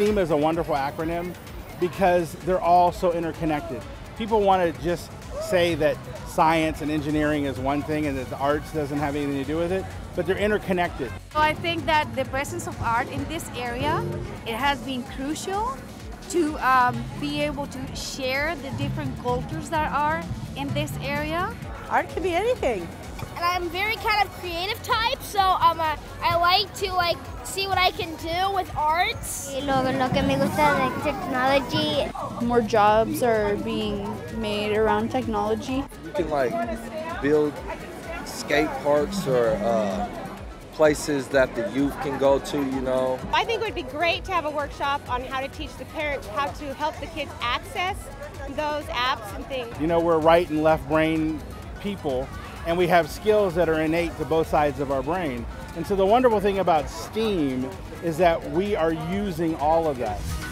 STEAM is a wonderful acronym because they're all so interconnected. People want to just say that science and engineering is one thing and that the arts doesn't have anything to do with it, but they're interconnected. So I think that the presence of art in this area, it has been crucial to be able to share the different cultures that are in this area. Art can be anything. And I'm very kind of creative type, so I like to see what I can do with arts. Lo que me gusta de technology. More jobs are being made around technology. You can build skate parks or places that the youth can go to, you know. I think it would be great to have a workshop on how to teach the parents how to help the kids access those apps and things. You know, we're right and left brain people, and we have skills that are innate to both sides of our brain. And so the wonderful thing about STEAM is that we are using all of that.